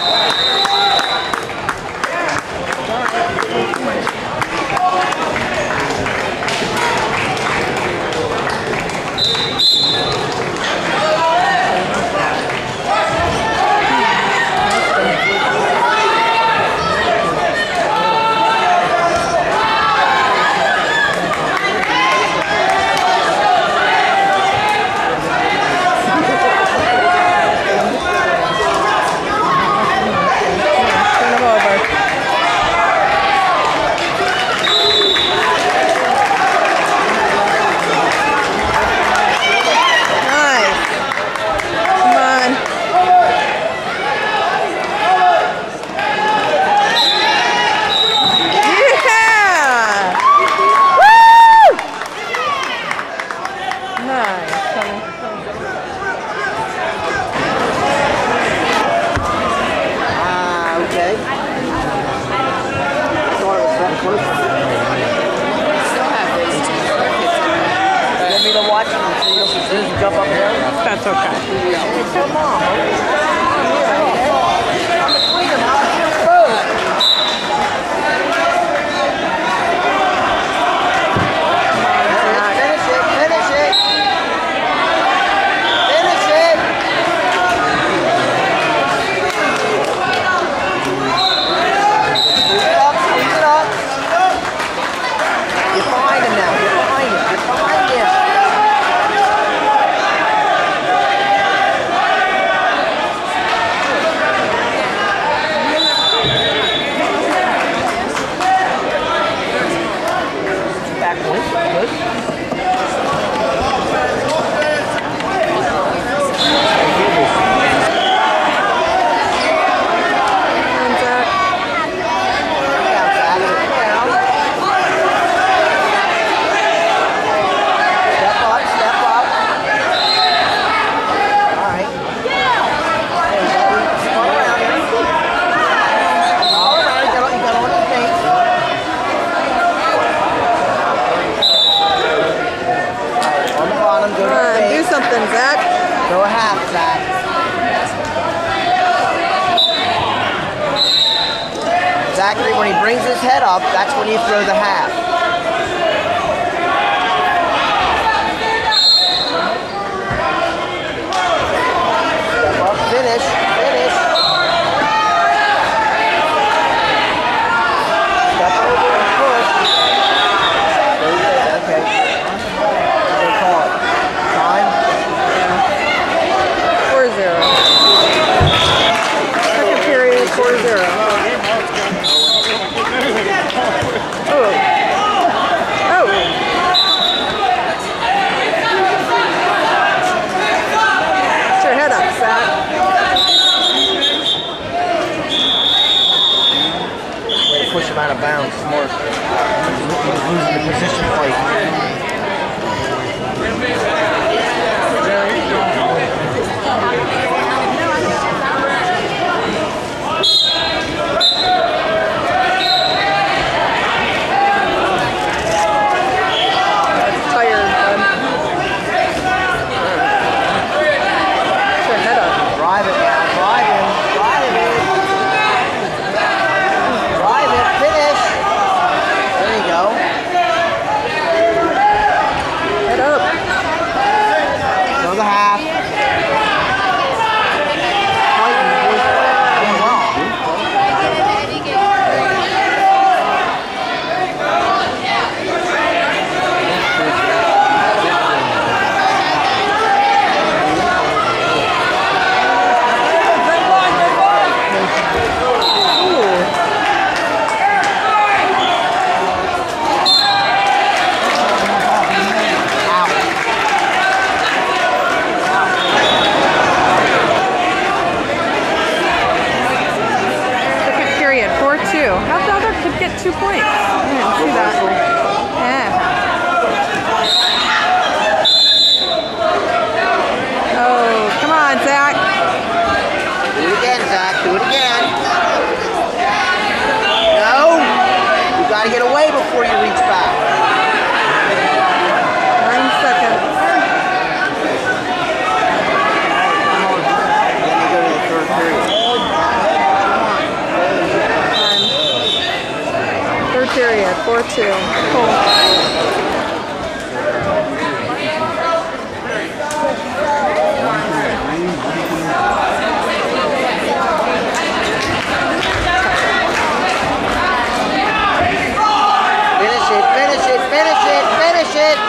That's okay. Come on. Throw a half, Zach. Zachary, when he brings his head up, that's when you throw the half. Step up, finish, finish. Step over and push. Okay. Good call. Time. 4-0. Second period, 4-0. Oh. Oh. Get your head up, Zach. Way to push him out of bounds. Smart. He's losing the position fight. How'd the other kid get 2 points? I didn't see that. Yeah. Oh, come on, Zach. Do it again, Zach. Do it again. No. You got to get away before you reach back. 9 seconds. Then you go to the third period. 42. Cool. Finish it!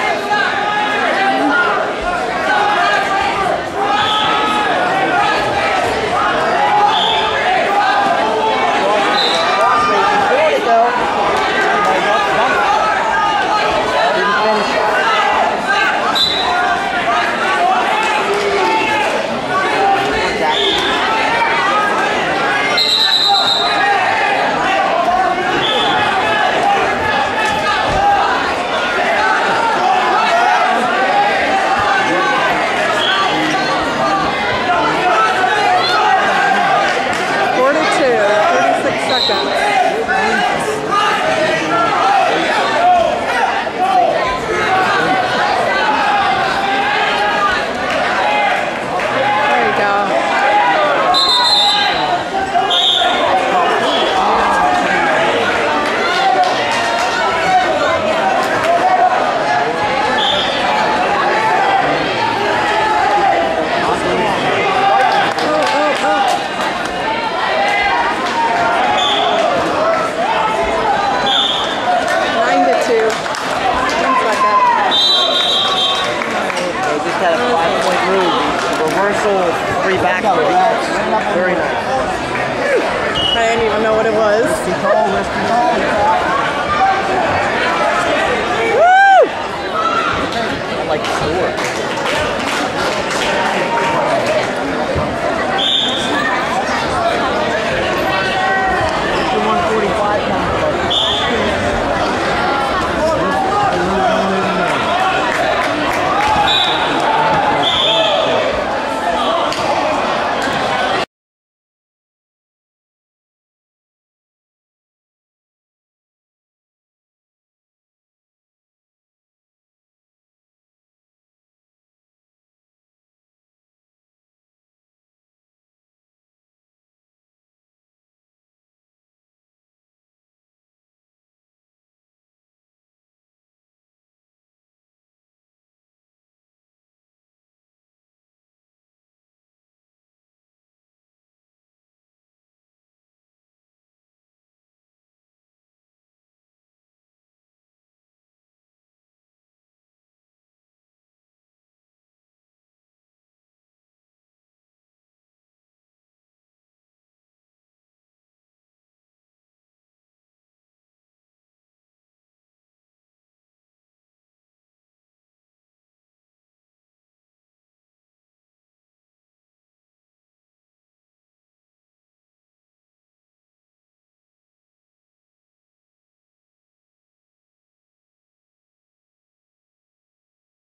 Had a 5-point move. Reversal, 3 back. Very nice. I didn't even know what it was.